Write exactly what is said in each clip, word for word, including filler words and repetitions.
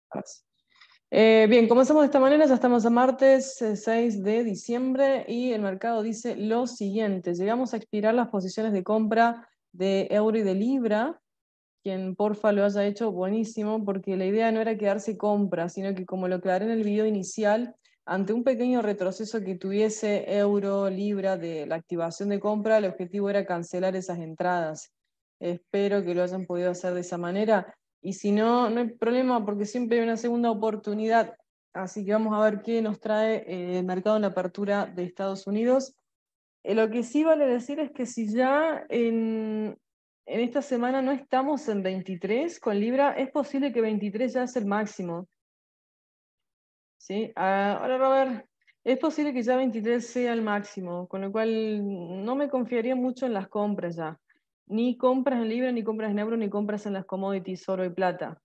Eh, bien, comenzamos de esta manera, ya estamos a martes eh, seis de diciembre y el mercado dice lo siguiente: llegamos a expirar las posiciones de compra de euro y de libra. Quien porfa lo haya hecho, buenísimo, porque la idea no era quedarse compra, sino que, como lo aclaré en el video inicial, ante un pequeño retroceso que tuviese euro, libra de la activación de compra, el objetivo era cancelar esas entradas. Espero que lo hayan podido hacer de esa manera. Y si no, no hay problema, porque siempre hay una segunda oportunidad. Así que vamos a ver qué nos trae eh, el mercado en la apertura de Estados Unidos. Eh, lo que sí vale decir es que si ya en, en esta semana no estamos en veintitrés con Libra, es posible que veintitrés ya es el máximo. ¿Sí? Ah, ahora, Robert, es posible que ya veintitrés sea el máximo, con lo cual no me confiaría mucho en las compras ya. Ni compras en Libra, ni compras en euro, ni compras en las commodities, oro y plata.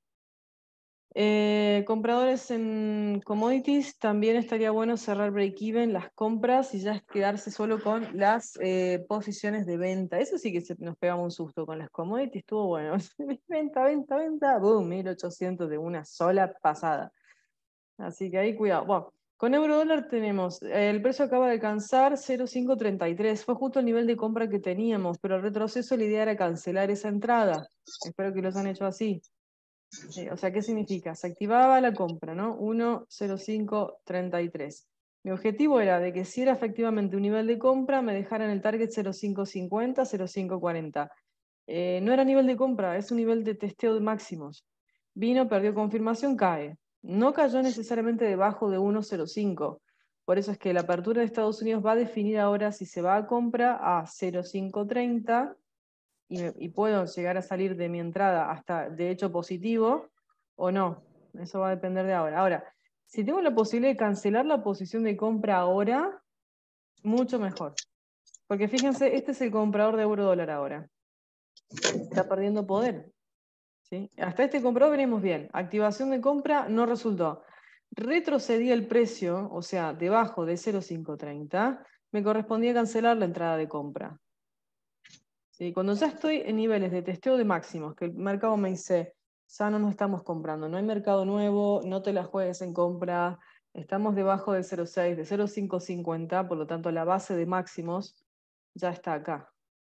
Eh, compradores en commodities, también estaría bueno cerrar break-even, las compras, y ya quedarse solo con las eh, posiciones de venta. Eso sí que se, nos pegamos un susto con las commodities, estuvo bueno. Venta, venta, venta, boom, mil ochocientos de una sola pasada. Así que ahí cuidado. Bueno, con euro dólar tenemos, eh, el precio acaba de alcanzar cero coma quinientos treinta y tres, fue justo el nivel de compra que teníamos, pero el retroceso, la idea era cancelar esa entrada. Espero que los han hecho así. Sí, o sea, ¿qué significa? Se activaba la compra, ¿no? uno coma cero cinco treinta y tres. Mi objetivo era de que si era efectivamente un nivel de compra, me dejaran el target cero coma cinco cincuenta, cero coma cinco cuarenta. Eh, no era nivel de compra, es un nivel de testeo de máximos. Vino, perdió confirmación, cae. No cayó necesariamente debajo de uno coma cero cinco. Por eso es que la apertura de Estados Unidos va a definir ahora si se va a compra a cero coma cinco treinta y, me, y puedo llegar a salir de mi entrada hasta de hecho positivo o no. Eso va a depender de ahora. Ahora, si tengo la posibilidad de cancelar la posición de compra ahora, mucho mejor. Porque fíjense, este es el comprador de euro dólar ahora. Está perdiendo poder. ¿Sí? Hasta este comprador venimos bien. Activación de compra no resultó. Retrocedí el precio, o sea, debajo de cero coma cinco treinta, me correspondía cancelar la entrada de compra. ¿Sí? Cuando ya estoy en niveles de testeo de máximos, que el mercado me dice, ya no nos estamos comprando, no hay mercado nuevo, no te la juegues en compra, estamos debajo de cero coma seis, de cero coma cinco cincuenta, por lo tanto la base de máximos ya está acá.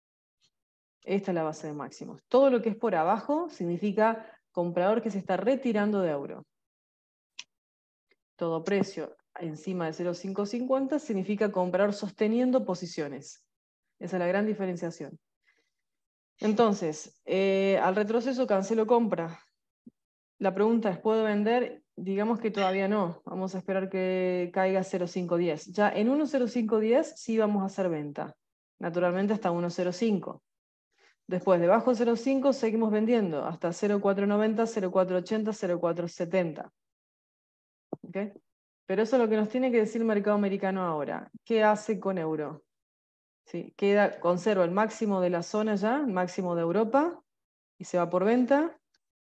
Esta es la base de máximos. Todo lo que es por abajo significa comprador que se está retirando de euro. Todo precio encima de cero coma cinco cincuenta significa comprador sosteniendo posiciones. Esa es la gran diferenciación. Entonces, eh, al retroceso cancelo compra. La pregunta es, ¿puedo vender? Digamos que todavía no. Vamos a esperar que caiga cero coma cinco diez. Ya en uno coma cero cinco diez sí vamos a hacer venta. Naturalmente hasta uno coma cero cinco. Después, debajo de cero coma cinco seguimos vendiendo hasta cero coma cuatro noventa, cero coma cuatro ochenta, cero coma cuatro setenta. ¿Okay? Pero eso es lo que nos tiene que decir el mercado americano ahora. ¿Qué hace con euro? ¿Sí? Queda, conserva el máximo de la zona ya, el máximo de Europa, y se va por venta,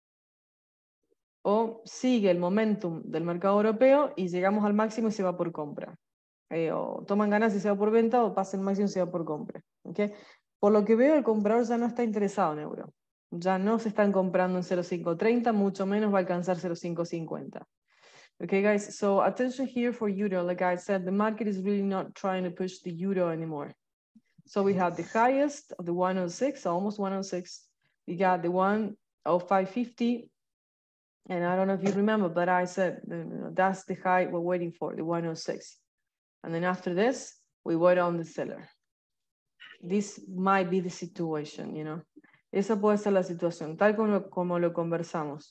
o sigue el momentum del mercado europeo y llegamos al máximo y se va por compra. Eh, o toman ganas y se va por venta, o pasa el máximo y se va por compra. ¿Okay? Por lo que veo, el comprador ya no está interesado en euro. Ya no se están comprando en cero coma cinco treinta, mucho menos va a alcanzar cero coma cinco cincuenta. Okay, guys, so attention here for euro. Like I said, the market is really not trying to push the euro anymore. So we have the highest of the one oh six, almost one oh six. We got the one oh five fifty. And I don't know if you remember, but I said uh, that's the high we're waiting for, the one oh six. And then after this, we wait on the seller. This might be the situation, you know. Esa puede ser la situación, tal como, como lo conversamos.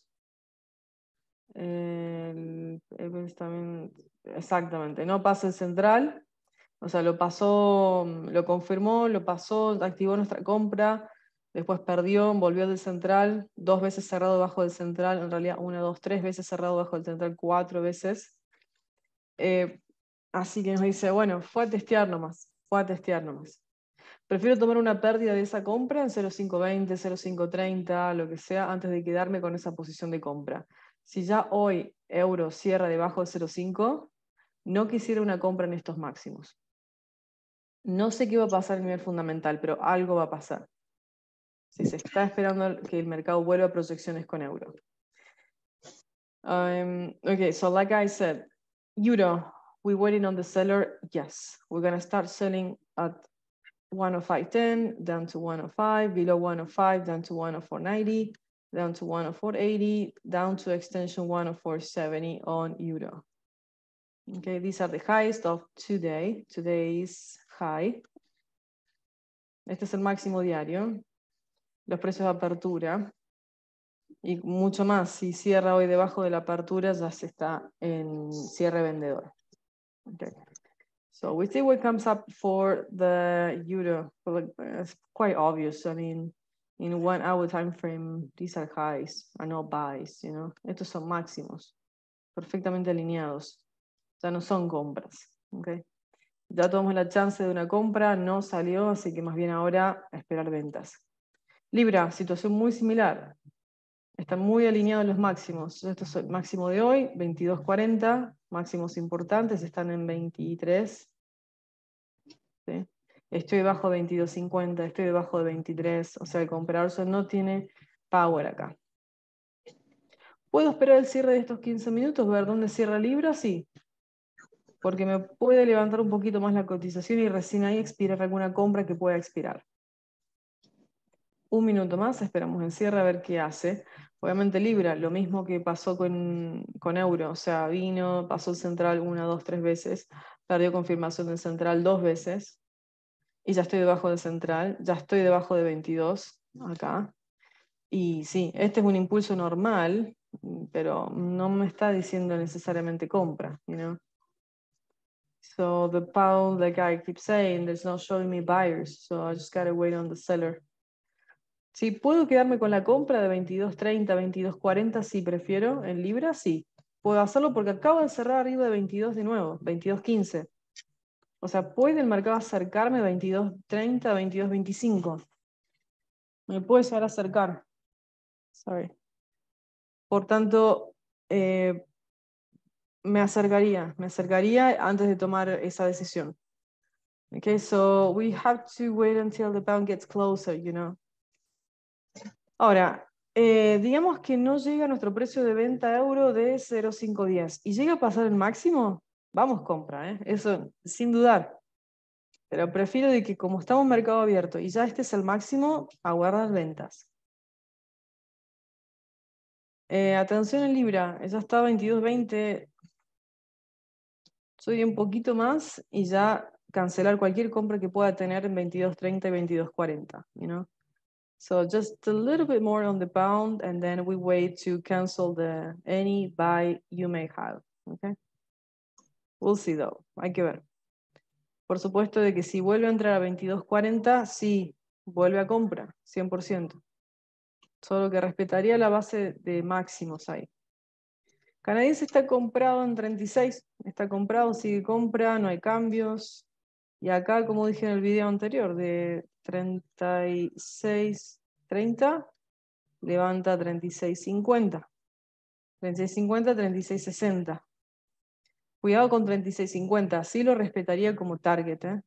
Eh, también, exactamente, no pasa el central, o sea, lo pasó, lo confirmó, lo pasó, activó nuestra compra, después perdió, volvió del central, dos veces cerrado bajo del central, en realidad una, dos, tres veces cerrado bajo del central, cuatro veces. Eh, así que nos dice, bueno, fue a testear nomás, fue a testear nomás. Prefiero tomar una pérdida de esa compra en cero coma cinco veinte, cero coma cinco treinta, lo que sea, antes de quedarme con esa posición de compra. Si ya hoy euro cierra debajo de cero coma cinco, no quisiera una compra en estos máximos. No sé qué va a pasar a nivel fundamental, pero algo va a pasar. Si se está esperando que el mercado vuelva a proyecciones con euro. Um, okay, so like I said, euro, we're waiting on the seller. Yes, we're gonna start selling at one oh five ten, down to one oh five, below one oh five, down to one oh four ninety, down to one oh four eighty, down to extension one oh four seventy on euro. Okay, these are the highest of today. Today's high. Este es el máximo diario. Los precios de apertura. Y mucho más, si cierra hoy debajo de la apertura, ya se está en cierre vendedor. Okay. So we see what comes up for the euro. Well, it's quite obvious. I mean, in one hour time frame, these are highs, are not buys, you know. Estos son máximos, perfectamente alineados. Ya no son compras. Okay. Ya tomamos la chance de una compra, no salió, así que más bien ahora a esperar ventas. Libra, situación muy similar. Están muy alineados los máximos. Esto es el máximo de hoy, veintidós cuarenta. Máximos importantes están en veintitrés. ¿Sí? Estoy debajo de veintidós cincuenta, estoy debajo de veintitrés. O sea, el comprador no tiene power acá. ¿Puedo esperar el cierre de estos quince minutos? ¿Ver dónde cierra Libra? Sí. Porque me puede levantar un poquito más la cotización y recién ahí expirar alguna compra que pueda expirar. Un minuto más, esperamos el cierre a ver qué hace. Obviamente Libra, lo mismo que pasó con, con Euro, o sea, vino, pasó el central una, dos, tres veces, perdió confirmación del central dos veces, y ya estoy debajo del central, ya estoy debajo de veintidós, acá. Y sí, este es un impulso normal, pero no me está diciendo necesariamente compra, you know? So the pound, like I keep saying, there's not showing me buyers, so I just gotta wait on the seller. Si puedo quedarme con la compra de veintidós treinta, veintidós cuarenta, sí, prefiero en Libra, sí. Puedo hacerlo porque acabo de cerrar arriba de veintidós de nuevo, veintidós quince. O sea, puede el mercado acercarme a veintidós treinta, veintidós veinticinco. Me puede llegar a acercar. Sorry. Por tanto, eh, me acercaría, me acercaría antes de tomar esa decisión. Okay, so we have to wait until the pound gets closer, you know. Ahora, eh, digamos que no llega a nuestro precio de venta euro de cero coma quinientos diez y llega a pasar el máximo, vamos compra, ¿eh? Eso sin dudar. Pero prefiero de que como estamos en mercado abierto y ya este es el máximo, aguardar ventas. Eh, atención en Libra, ya está veintidós veinte. Soy un poquito más y ya cancelar cualquier compra que pueda tener en veintidós treinta y veintidós cuarenta, you know? So just a little bit more on the pound, and then we wait to cancel the any buy you may have. Okay. We'll see though. Hay que ver. Por supuesto de que si vuelve a entrar a veintidós cuarenta, sí, vuelve a compra, cien por ciento. Solo que respetaría la base de máximos ahí. Canadiense está comprado en treinta y seis. Está comprado, sigue compra, no hay cambios. Y acá, como dije en el video anterior, de treinta y seis treinta, levanta treinta y seis cincuenta. treinta y seis cincuenta, treinta y seis sesenta. Cuidado con treinta y seis cincuenta, sí lo respetaría como target. ¿eh?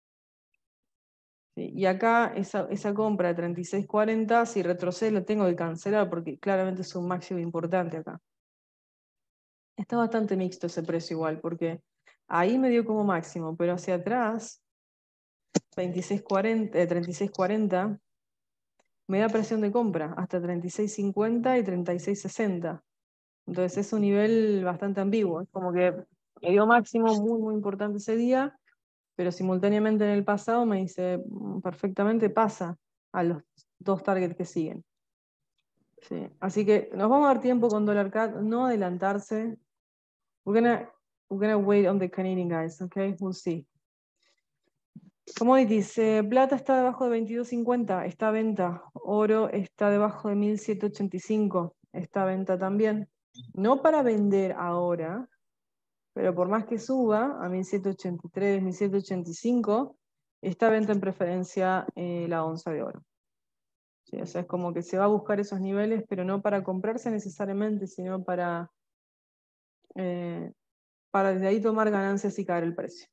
Sí, y acá esa, esa compra de treinta y seis cuarenta, si retrocede la tengo que cancelar porque claramente es un máximo importante acá. Está bastante mixto ese precio igual, porque ahí me dio como máximo, pero hacia atrás, veintiséis cuarenta, eh, treinta y seis cuarenta, me da presión de compra hasta treinta y seis cincuenta y treinta y seis sesenta. Entonces es un nivel bastante ambiguo. Es como que me dio máximo muy, muy importante ese día, pero simultáneamente en el pasado me dice "Mm, perfectamente pasa a los dos targets que siguen". Sí. Así que nos vamos a dar tiempo con dólar C A D, no adelantarse. We're gonna, we're gonna wait on the Canadian guys, okay? We'll see. Commodities, eh, plata está debajo de veintidós cincuenta, está a venta. Oro está debajo de mil setecientos ochenta y cinco, está a venta también. No para vender ahora, pero por más que suba a mil setecientos ochenta y tres, mil setecientos ochenta y cinco, está a venta en preferencia eh, la onza de oro. Sí, o sea, es como que se va a buscar esos niveles, pero no para comprarse necesariamente, sino para, eh, para desde ahí tomar ganancias y caer el precio.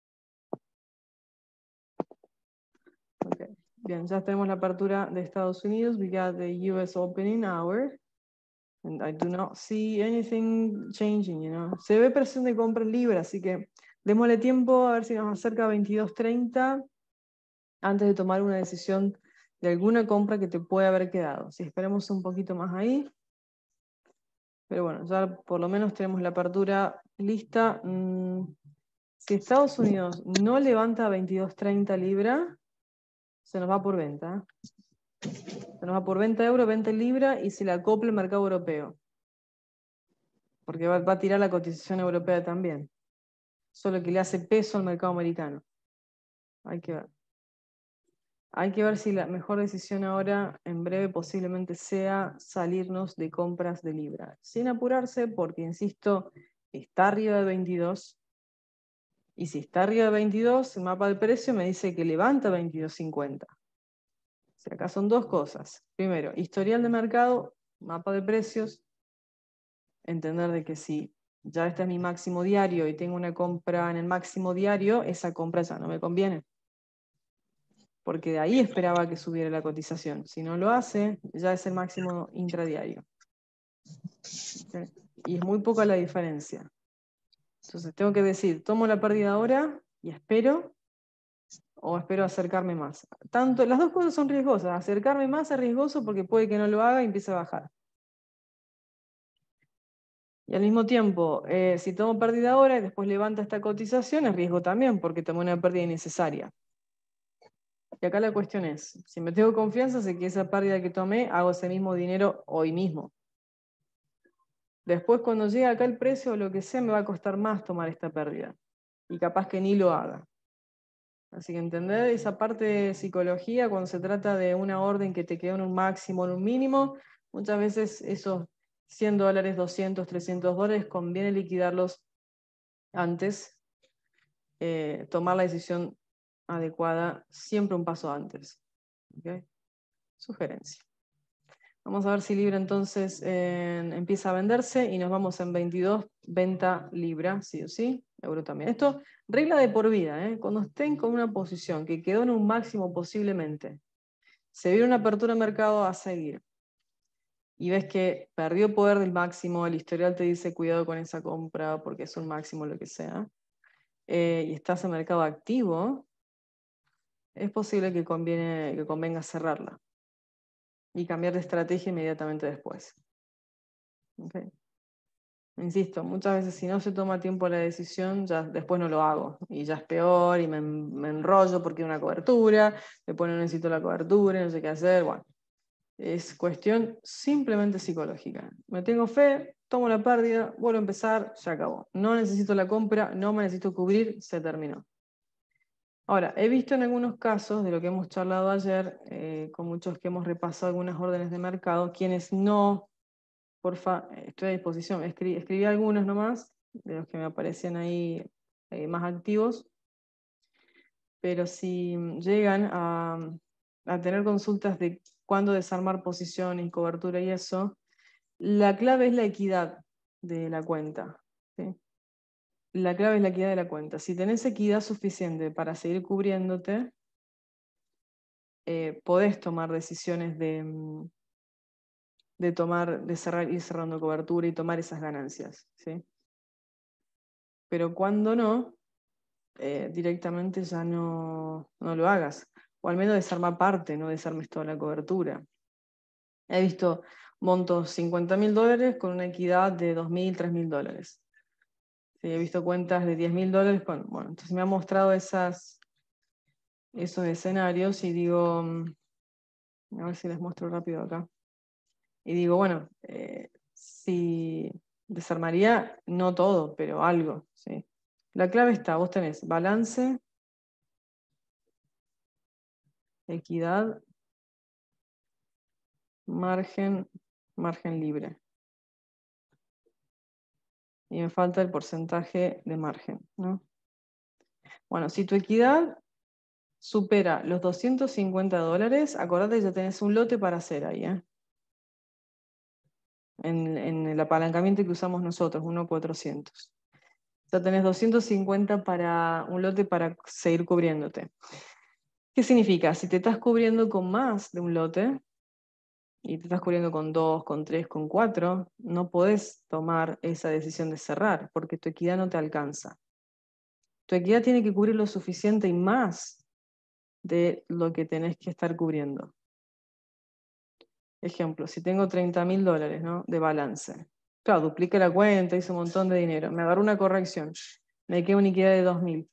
Okay. Bien, ya tenemos la apertura de Estados Unidos. We got the U S opening hour. And I do not see anything changing, you know. Se ve presión de compra en libra, así que démosle tiempo a ver si nos acerca a veintidós treinta antes de tomar una decisión de alguna compra que te puede haber quedado. Si esperemos un poquito más ahí. Pero bueno, ya por lo menos tenemos la apertura lista. Mm, si Estados Unidos no levanta veintidós treinta libra, se nos va por venta. Se nos va por venta euro, venta libra y se le acopla el mercado europeo. Porque va, va a tirar la cotización europea también. Solo que le hace peso al mercado americano. Hay que ver. Hay que ver si la mejor decisión ahora, en breve, posiblemente sea salirnos de compras de libra. Sin apurarse, porque, insisto, está arriba de veintidós. Y si está arriba de veintidós, el mapa del precio me dice que levanta veintidós cincuenta. O sea, acá son dos cosas. Primero, historial de mercado, mapa de precios. Entender de que si ya este es mi máximo diario y tengo una compra en el máximo diario, esa compra ya no me conviene. Porque de ahí esperaba que subiera la cotización. Si no lo hace, ya es el máximo intradiario. ¿Okay? Y es muy poca la diferencia. Entonces tengo que decir, tomo la pérdida ahora y espero, o espero acercarme más. Tanto, las dos cosas son riesgosas. Acercarme más es riesgoso porque puede que no lo haga y empiece a bajar. Y al mismo tiempo, eh, si tomo pérdida ahora y después levanta esta cotización, es riesgo también porque tomé una pérdida innecesaria. Y acá la cuestión es, si me tengo confianza, sé que esa pérdida que tomé, hago ese mismo dinero hoy mismo. Después, cuando llegue acá el precio o lo que sea, me va a costar más tomar esta pérdida. Y capaz que ni lo haga. Así que entender esa parte de psicología, cuando se trata de una orden que te quedó en un máximo, en un mínimo, muchas veces esos cien dólares, doscientos, trescientos dólares, conviene liquidarlos antes, eh, tomar la decisión adecuada, siempre un paso antes. ¿Okay? Sugerencia. Vamos a ver si Libra entonces eh, empieza a venderse y nos vamos en veintidós, venta Libra, sí o sí, euro también. Esto, regla de por vida, ¿eh? Cuando estén con una posición que quedó en un máximo posiblemente, se viene una apertura de mercado a seguir y ves que perdió poder del máximo, el historial te dice cuidado con esa compra porque es un máximo lo que sea, eh, y estás en mercado activo, es posible que, conviene, que convenga cerrarla y cambiar de estrategia inmediatamente después. Okay. Insisto, muchas veces si no se toma tiempo la decisión, ya después no lo hago. Y ya es peor, y me, me enrollo porque hay una cobertura, después no necesito la cobertura, no sé qué hacer. Bueno, es cuestión simplemente psicológica. Me tengo fe, tomo la pérdida, vuelvo a empezar, se acabó. No necesito la compra, no me necesito cubrir, se terminó. Ahora, he visto en algunos casos de lo que hemos charlado ayer, eh, con muchos que hemos repasado algunas órdenes de mercado, quienes no... Porfa, estoy a disposición. Escri escribí algunos nomás, de los que me aparecían ahí eh, más activos. Pero si llegan a, a tener consultas de cuándo desarmar posiciones, cobertura y eso, la clave es la equidad de la cuenta. ¿Sí? La clave es la equidad de la cuenta. Si tenés equidad suficiente para seguir cubriéndote, eh, podés tomar decisiones de... de tomar, de cerrar, ir cerrando cobertura y tomar esas ganancias, ¿sí? Pero cuando no, eh, directamente ya no, no lo hagas. O al menos desarma parte, no desarmes toda la cobertura. He visto montos cincuenta mil dólares con una equidad de dos mil, tres mil dólares. Sí, he visto cuentas de diez mil dólares con... Bueno, entonces me han mostrado esas, esos escenarios y digo... A ver si les muestro rápido acá. Y digo, bueno, eh, si desarmaría, no todo, pero algo, ¿sí? La clave está, vos tenés balance, equidad, margen, margen libre. Y me falta el porcentaje de margen, ¿no? Bueno, si tu equidad supera los doscientos cincuenta dólares, acordate que ya tenés un lote para hacer ahí, ¿eh? En, en el apalancamiento que usamos nosotros, uno cuatrocientos. Ya tenés doscientos cincuenta para un lote para seguir cubriéndote. ¿Qué significa? Si te estás cubriendo con más de un lote, y te estás cubriendo con dos, con tres, con cuatro, no podés tomar esa decisión de cerrar, porque tu equidad no te alcanza. Tu equidad tiene que cubrir lo suficiente y más de lo que tenés que estar cubriendo. Ejemplo, si tengo treinta mil dólares, ¿no?, de balance. Claro, dupliqué la cuenta, hice un montón de dinero. Me agarró una corrección. Me queda una equidad de dos mil.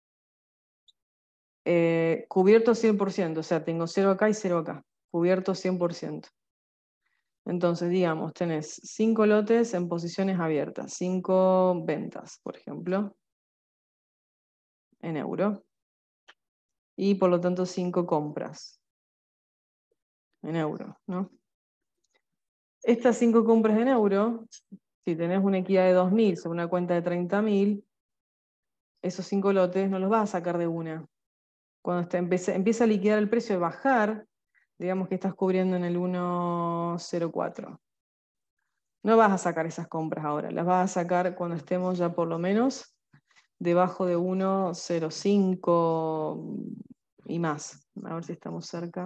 Eh, cubierto cien por ciento, o sea, tengo cero acá y cero acá. Cubierto cien por ciento. Entonces, digamos, tenés cinco lotes en posiciones abiertas, cinco ventas, por ejemplo, en euro. Y por lo tanto, cinco compras en euro, ¿no? Estas cinco compras en euro, si tenés una equidad de dos mil sobre una cuenta de treinta mil, esos cinco lotes no los vas a sacar de una. Cuando te empieza, empieza a liquidar el precio de bajar, digamos que estás cubriendo en el uno coma cero cuatro. No vas a sacar esas compras ahora, las vas a sacar cuando estemos ya por lo menos debajo de uno coma cero cinco y más. A ver si estamos cerca.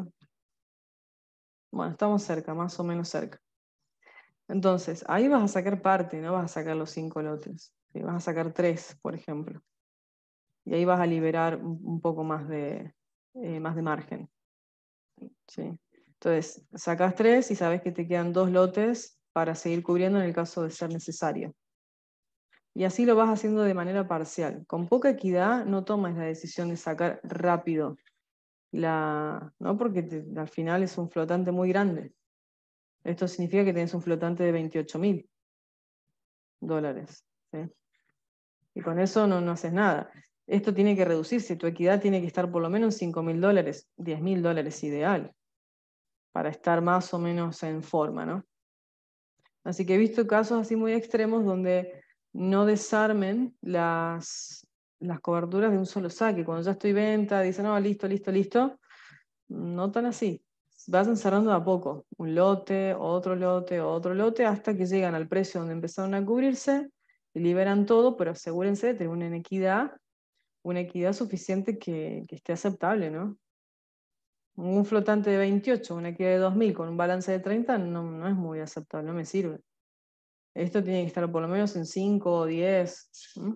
Bueno, estamos cerca, más o menos cerca. Entonces, ahí vas a sacar parte, no vas a sacar los cinco lotes. ¿Sí? Vas a sacar tres, por ejemplo. Y ahí vas a liberar un, un poco más de, eh, más de margen. ¿Sí? Entonces, sacas tres y sabes que te quedan dos lotes para seguir cubriendo en el caso de ser necesario. Y así lo vas haciendo de manera parcial. Con poca equidad no tomas la decisión de sacar rápido, la, ¿no? Porque te, al final es un flotante muy grande. Esto significa que tienes un flotante de veintiocho mil dólares. ¿Sí? Y con eso no, no haces nada. Esto tiene que reducirse, tu equidad tiene que estar por lo menos en cinco mil dólares, diez mil dólares ideal, para estar más o menos en forma, ¿no? Así que he visto casos así muy extremos donde no desarmen las, las coberturas de un solo saque. Cuando ya estoy venta, dicen, no, listo, listo, listo. No tan así. Vayan cerrando de a poco. Un lote, otro lote, otro lote, hasta que llegan al precio donde empezaron a cubrirse y liberan todo, pero asegúrense de tener una equidad, una equidad suficiente que, que esté aceptable, ¿no? Un flotante de veintiocho, una equidad de dos mil con un balance de treinta, no, no es muy aceptable, no me sirve. Esto tiene que estar por lo menos en cinco o diez. ¿Mm?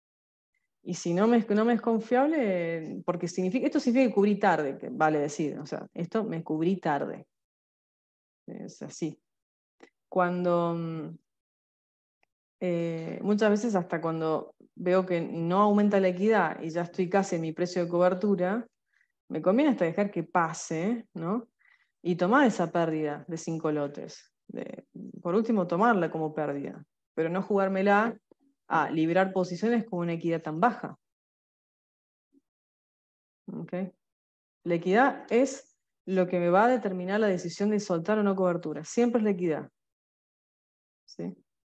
Y si no me, no me es confiable, porque significa, esto significa que cubrí tarde, que vale decir, o sea, esto me cubrí tarde. Es así. Cuando, mm, eh, muchas veces hasta cuando veo que no aumenta la equidad y ya estoy casi en mi precio de cobertura, me conviene hasta dejar que pase, ¿no? Y tomar esa pérdida de cinco lotes. De, por último, tomarla como pérdida, pero no jugármela a liberar posiciones con una equidad tan baja. ¿Okay? La equidad es lo que me va a determinar la decisión de soltar o no cobertura. Siempre es la equidad. ¿Sí?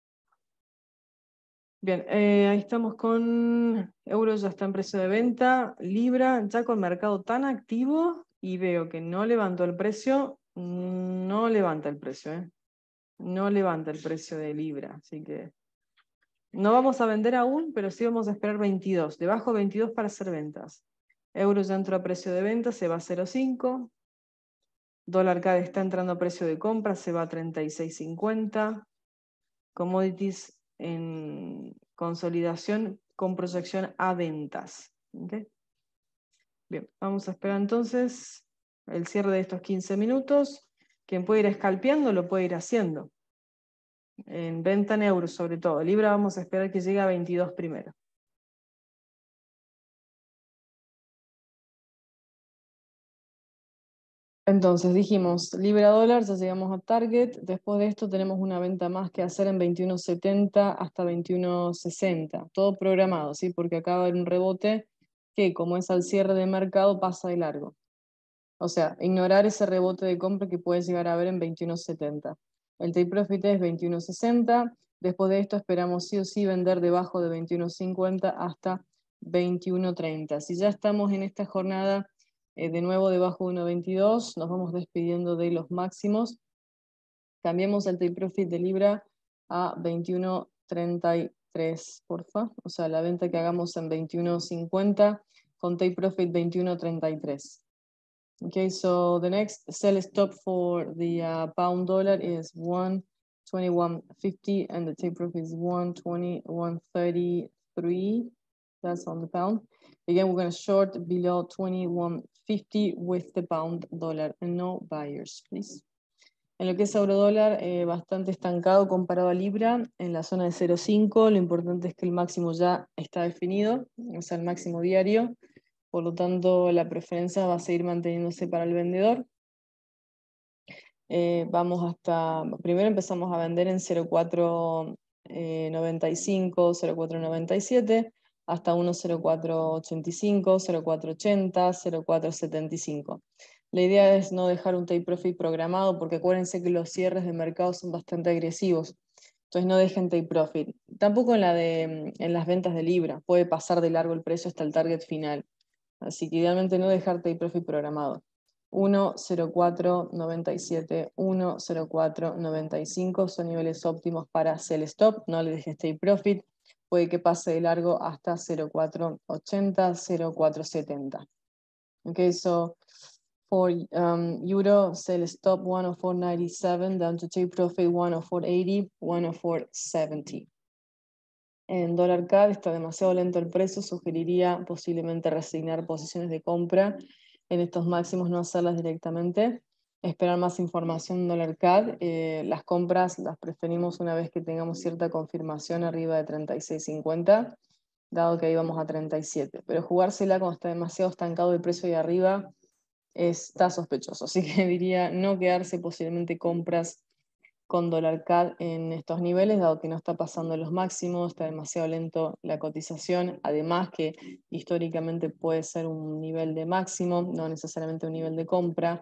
Bien, eh, ahí estamos con euro, ya está en precio de venta. Libra, ya con mercado tan activo y veo que no levantó el precio. No levanta el precio, ¿eh? No levanta el precio de Libra. Así que no vamos a vender aún, pero sí vamos a esperar veintidós. Debajo de veintidós para hacer ventas. Euro ya entró a precio de venta, se va a cero coma cinco. Dólar C A D está entrando a precio de compra, se va a treinta y seis cincuenta. Commodities en consolidación con proyección a ventas. ¿Okay? Bien, vamos a esperar entonces el cierre de estos quince minutos. Quien puede ir escalpeando lo puede ir haciendo. En venta en euros sobre todo. Libra vamos a esperar que llegue a veintidós primero. Entonces dijimos, Libra dólar, ya llegamos a target. Después de esto tenemos una venta más que hacer en veintiuno setenta hasta veintiuno sesenta. Todo programado, ¿sí? Porque acaba de haber un rebote que, como es al cierre de mercado, pasa de largo. O sea, ignorar ese rebote de compra que puede llegar a haber en veintiuno setenta. El take profit es veintiuno sesenta. Después de esto esperamos sí o sí vender debajo de veintiuno cincuenta hasta veintiuno treinta. Si ya estamos en esta jornada eh, de nuevo debajo de uno veintidós, nos vamos despidiendo de los máximos. Cambiemos el take profit de Libra a veintiuno treinta y tres, porfa. O sea, la venta que hagamos en veintiuno cincuenta con take profit veintiuno treinta y tres. Okay, so the next sell stop for the uh, pound dollar is one twenty-one fifty, and the take profit is one twenty, one thirty-three. That's on the pound. Again, we're going to short below twenty-one fifty with the pound dollar, and no buyers, please. En lo que es euro dólar, eh, bastante estancado comparado a libra, en la zona de cero punto cinco. Lo importante es que el máximo ya está definido, o sea, el máximo diario. Por lo tanto, la preferencia va a seguir manteniéndose para el vendedor. Eh, vamos hasta, primero empezamos a vender en cero punto cuatro noventa y cinco, cero punto cuatro noventa y siete, hasta uno punto cero cuatro ochenta y cinco, cero punto cuatro ochenta, cero punto cuatro setenta y cinco. La idea es no dejar un take profit programado, porque acuérdense que los cierres de mercado son bastante agresivos. Entonces no dejen take profit. Tampoco en, la de, en las ventas de libra. Puede pasar de largo el precio hasta el target final. Así que idealmente no dejar take profit programado. uno cero cuatro noventa y siete, uno cero cuatro noventa y cinco son niveles óptimos para sell stop. No le dejes take profit. Puede que pase de largo hasta cero cuatro ochenta, cero cuatro setenta. Okay, so for um, euro, sell stop one oh four ninety-seven, down to take profit one oh four eighty, one oh four seventy. En dólar C A D está demasiado lento el precio, sugeriría posiblemente resignar posiciones de compra en estos máximos, no hacerlas directamente, esperar más información en dólar C A D. Eh, las compras las preferimos una vez que tengamos cierta confirmación arriba de treinta y seis cincuenta, dado que ahí vamos a treinta y siete. Pero jugársela cuando está demasiado estancado el precio ahí arriba está sospechoso, así que diría no quedarse, posiblemente compras con dólar C A D en estos niveles, dado que no está pasando los máximos, está demasiado lento la cotización, además que históricamente puede ser un nivel de máximo, no necesariamente un nivel de compra.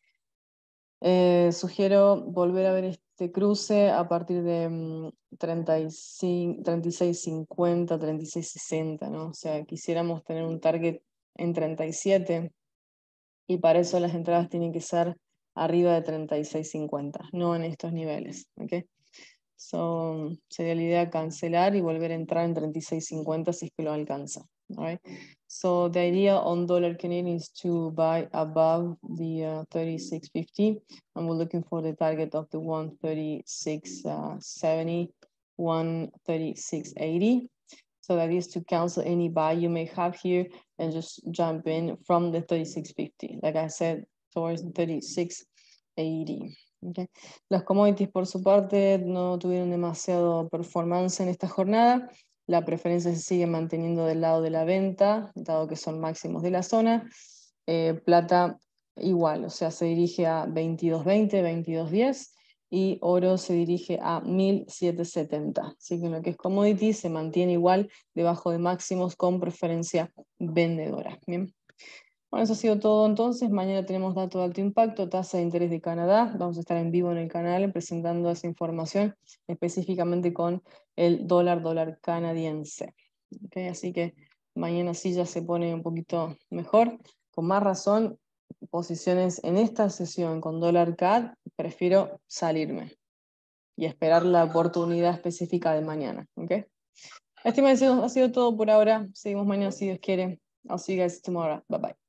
Eh, sugiero volver a ver este cruce a partir de um, treinta y cinco, treinta y seis cincuenta, treinta y seis sesenta, ¿no? O sea, quisiéramos tener un target en treinta y siete, y para eso las entradas tienen que ser arriba de treinta y seis cincuenta, no en estos niveles, ¿ok? So, sería la idea cancelar y volver a entrar en treinta y seis cincuenta si es que lo alcanza. All right? So the idea on dollar Canadian is to buy above the uh, thirty-six fifty, and we're looking for the target of the one thirty-six seventy, one thirty-six eighty. So that is to cancel any buy you may have here and just jump in from the thirty-six fifty, like I said, towards the thirty-six eighty. Okay. Las commodities, por su parte, no tuvieron demasiado performance en esta jornada. La preferencia se sigue manteniendo del lado de la venta, dado que son máximos de la zona. Eh, plata igual, o sea, se dirige a veintidós veinte, veintidós diez, y oro se dirige a mil setecientos setenta. Así que en lo que es commodity se mantiene igual debajo de máximos con preferencia vendedora. Bien. Bueno, eso ha sido todo entonces. Mañana tenemos datos de alto impacto, tasa de interés de Canadá. Vamos a estar en vivo en el canal presentando esa información específicamente con el dólar, dólar canadiense. ¿Okay? Así que mañana sí ya se pone un poquito mejor. Con más razón, posiciones en esta sesión con dólar C A D, prefiero salirme y esperar la oportunidad específica de mañana. ¿Okay? Estimados, ha sido todo por ahora. Seguimos mañana si Dios quiere. I'll see you guys tomorrow. Bye bye.